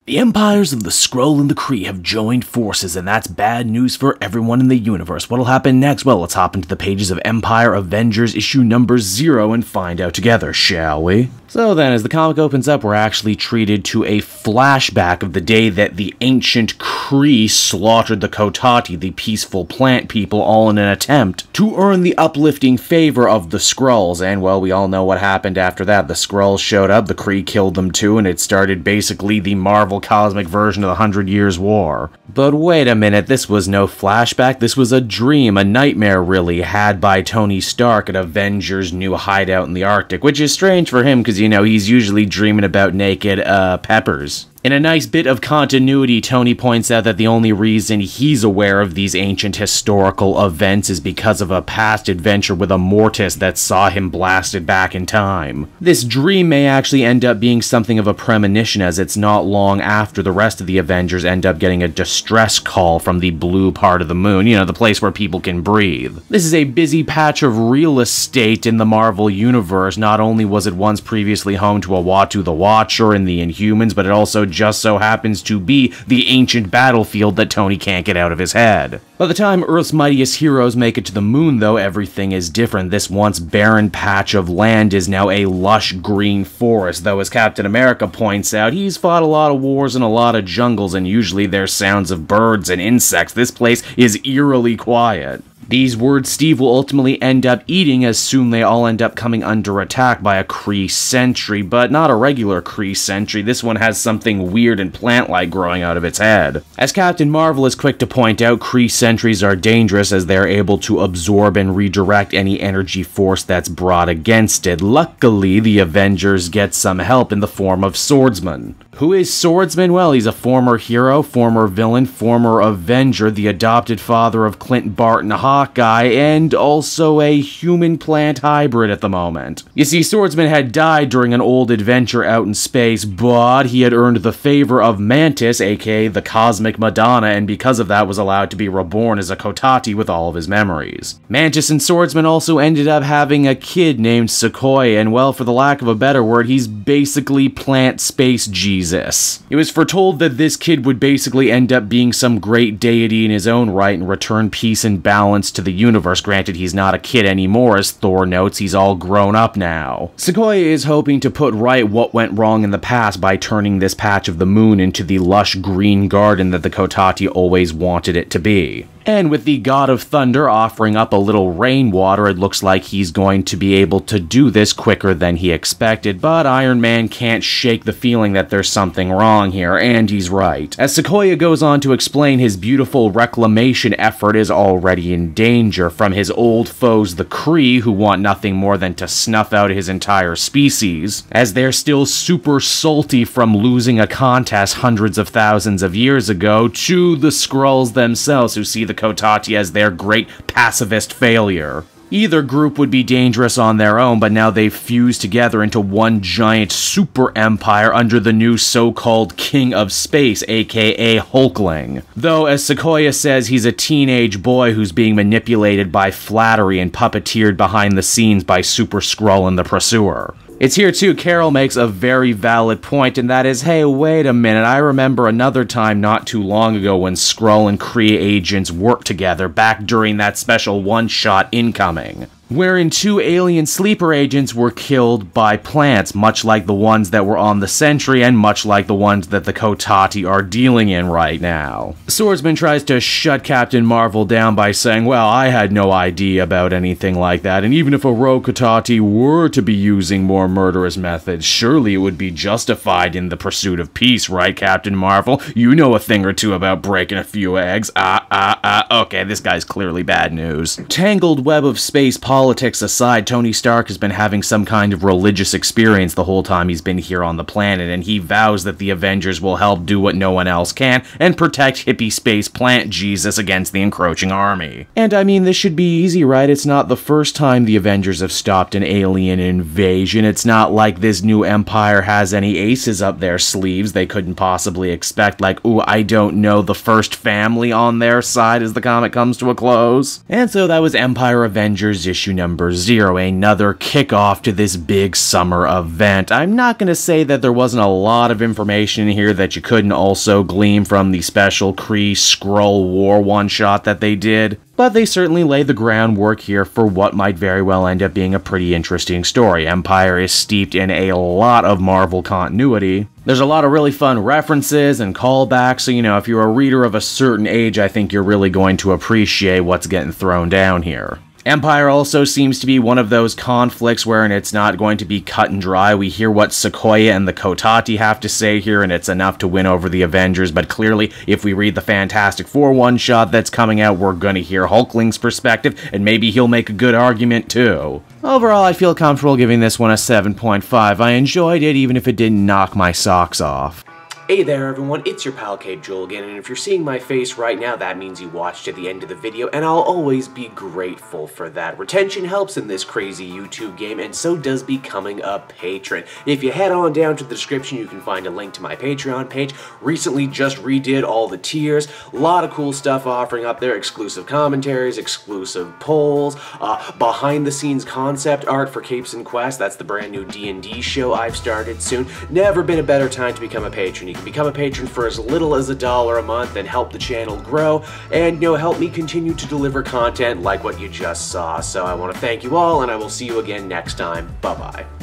The empires of the Skrull and the Kree have joined forces, and that's bad news for everyone in the universe. What'll happen next? Well, let's hop into the pages of Empire Avengers issue number 0 and find out together, shall we? So then, as the comic opens up, we're actually treated to a flashback of the day that the ancient Kree slaughtered the Kotati, the peaceful plant people, all in an attempt to earn the uplifting favor of the Skrulls. And, well, we all know what happened after that. The Skrulls showed up, the Kree killed them too, and it started basically the Marvel cosmic version of the 100 Years' War. But wait a minute, this was no flashback, this was a dream, a nightmare really, had by Tony Stark at Avengers' new hideout in the Arctic, which is strange for him because, you know, he's usually dreaming about naked, peppers. In a nice bit of continuity, Tony points out that the only reason he's aware of these ancient historical events is because of a past adventure with a Mortis that saw him blasted back in time. This dream may actually end up being something of a premonition, as it's not long after the rest of the Avengers end up getting a distress call from the blue part of the moon, you know, the place where people can breathe. This is a busy patch of real estate in the Marvel Universe. Not only was it once previously home to Uatu the Watcher and the Inhumans, but it also just so happens to be the ancient battlefield that Tony can't get out of his head. By the time Earth's mightiest heroes make it to the moon, though, everything is different. This once barren patch of land is now a lush green forest, though as Captain America points out, he's fought a lot of wars in a lot of jungles, and usually there's sounds of birds and insects. This place is eerily quiet. These words Steve will ultimately end up eating, as soon they all end up coming under attack by a Kree sentry, but not a regular Kree sentry. This one has something weird and plant-like growing out of its head. As Captain Marvel is quick to point out, Kree sentries are dangerous as they are able to absorb and redirect any energy force that's brought against it. Luckily, the Avengers get some help in the form of Swordsman. Who is Swordsman? Well, he's a former hero, former villain, former Avenger, the adopted father of Clint Barton Hawkeye, and also a human-plant hybrid at the moment. You see, Swordsman had died during an old adventure out in space, but he had earned the favor of Mantis, aka the Cosmic Madonna, and because of that was allowed to be reborn as a Kotati with all of his memories. Mantis and Swordsman also ended up having a kid named Sequoia, and well, for the lack of a better word, he's basically plant space Jesus. It was foretold that this kid would basically end up being some great deity in his own right and return peace and balance to the universe. Granted, he's not a kid anymore, as Thor notes, he's all grown up now. Sequoia is hoping to put right what went wrong in the past by turning this patch of the moon into the lush green garden that the Kotati always wanted it to be. And with the God of Thunder offering up a little rainwater, it looks like he's going to be able to do this quicker than he expected, but Iron Man can't shake the feeling that there's something wrong here, and he's right. As Sequoia goes on to explain, his beautiful reclamation effort is already in danger from his old foes, the Kree, who want nothing more than to snuff out his entire species, as they're still super salty from losing a contest hundreds of thousands of years ago, to the Skrulls themselves, who see the Kotati as their great pacifist failure. Either group would be dangerous on their own, but now they've fused together into one giant super empire under the new so-called King of Space, aka Hulkling. Though, as Sequoia says, he's a teenage boy who's being manipulated by flattery and puppeteered behind the scenes by Super Skrull and the Pursuer. It's here too, Carol makes a very valid point, and that is, hey, wait a minute, I remember another time not too long ago when Skrull and Kree agents worked together, back during that special one-shot Incoming, wherein 2 alien sleeper agents were killed by plants, much like the ones that were on the Sentry, and much like the ones that the Kotati are dealing in right now. Swordsman tries to shut Captain Marvel down by saying, well, I had no idea about anything like that, and even if a rogue Kotati were to be using more murderous methods, surely it would be justified in the pursuit of peace, right, Captain Marvel? You know a thing or two about breaking a few eggs. Okay, this guy's clearly bad news. Tangled web of space politics aside, Tony Stark has been having some kind of religious experience the whole time he's been here on the planet, and he vows that the Avengers will help do what no one else can and protect hippie space plant Jesus against the encroaching army. And I mean, this should be easy, right? It's not the first time the Avengers have stopped an alien invasion. It's not like this new empire has any aces up their sleeves they couldn't possibly expect, like, ooh, I don't know, the first family on their side as the comic comes to a close. And so that was Empire Avengers issue issue number 0, another kickoff to this big summer event. I'm not going to say that there wasn't a lot of information in here that you couldn't also glean from the special Kree Skrull War one-shot that they did, but they certainly lay the groundwork here for what might very well end up being a pretty interesting story. Empire is steeped in a lot of Marvel continuity. There's a lot of really fun references and callbacks, so if you're a reader of a certain age, I think you're really going to appreciate what's getting thrown down here. Empire also seems to be one of those conflicts wherein it's not going to be cut and dry. We hear what Sequoia and the Kotati have to say here, and it's enough to win over the Avengers, but clearly, if we read the Fantastic Four one-shot that's coming out, we're gonna hear Hulkling's perspective, and maybe he'll make a good argument too. Overall, I feel comfortable giving this one a 7.5. I enjoyed it, even if it didn't knock my socks off. Hey there everyone, it's your pal Cape Joel again, and if you're seeing my face right now, that means you watched to the end of the video, and I'll always be grateful for that. Retention helps in this crazy YouTube game, and so does becoming a patron. If you head on down to the description, you can find a link to my Patreon page. Recently just redid all the tiers, a lot of cool stuff offering up there, exclusive commentaries, exclusive polls, behind the scenes concept art for Capes and Quest. That's the brand new D&D show I've started soon. Never been a better time to become a patron. You can become a patron for as little as $1 a month and help the channel grow and, help me continue to deliver content like what you just saw. So I want to thank you all, and I will see you again next time. Bye-bye.